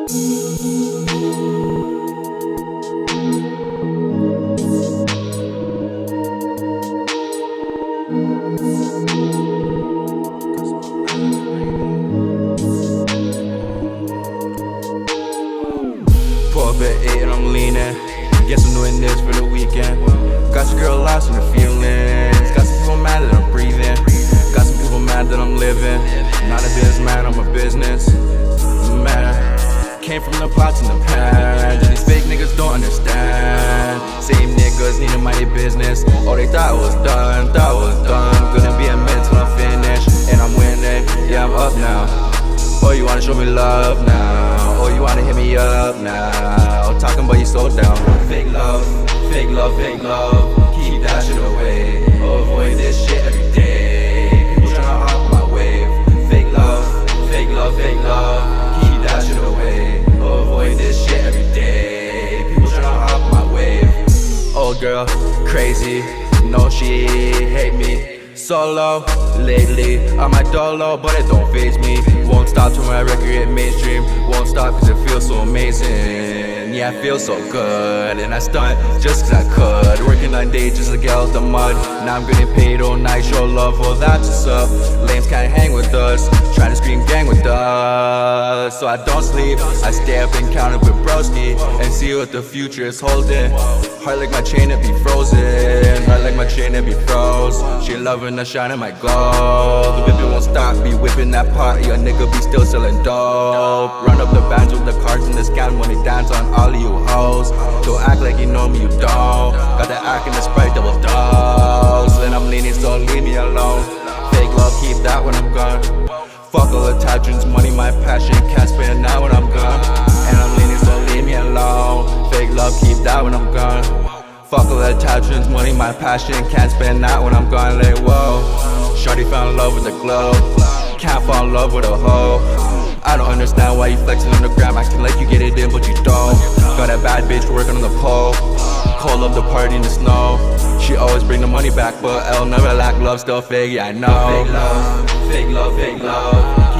Pour up at 8 and I'm leaning. Guess I'm doing this for the weekend. Got your girl lost in the feelings. Got some people mad that I'm breathing. Got some people mad that I'm living. Not a businessman, I'm a business man. Came from the pots and the pans. These fake niggas don't understand. Same niggas need a mighty business. Oh, they thought it was done, Gonna be a minute till I'm finished. And I'm winning, yeah, I'm up now. Oh, you wanna show me love now? Oh, you wanna hit me up now? Talking about you so down. Fake love, fake love, fake love. Keep that shit away. Avoid this shit every day. People tryna hop my wave. Fake love, fake love, fake love. Keep that shit away. Avoid this shit every day. People tryna hop my wave. Old girl, crazy. No, she hate me. Solo, lately, I'm my dolo, but it don't faze me. Won't stop till my record hit mainstream. Won't stop cause it feels so amazing. Yeah, I feel so good, and I stunt just cause I could. Working 9 days just to get out the mud. Now I'm getting paid all night, show love, well that's what's up. Lames can't hang with us, trying to scream gang with us. So I don't sleep, I stay up and count up with broski, and see what the future is holding. Heart like my chain to be frozen, heart like my chain to be froze. She loving the shine of my glow. The whipping won't stop, be whipping that pot. Your nigga be still selling dope. Run up the bands with the cards and the scam when they dance on all of you hoes. Don't act like you know me, you don't. Got the act in the Sprite double dose. And I'm leaning, so leave me alone. Fake love, keep that when I'm gone. Fuck all attachments, money my passion. Can't spend it now when I'm gone. And I'm leaning, so leave me alone. Fake love, keep that when I'm gone. Fuck all attachments, money my passion. Can't spend that when I'm gone. Like whoa, shawty found in love with the glow. Can't fall in love with a hoe. I don't understand why you flexing on the gram, acting like you get it in but you don't. Got a bad bitch working on the pole. Cold up the party in the snow. She always bring the money back, but I'll never lack love, still fake, yeah I know. Fake love, fake love, fake love.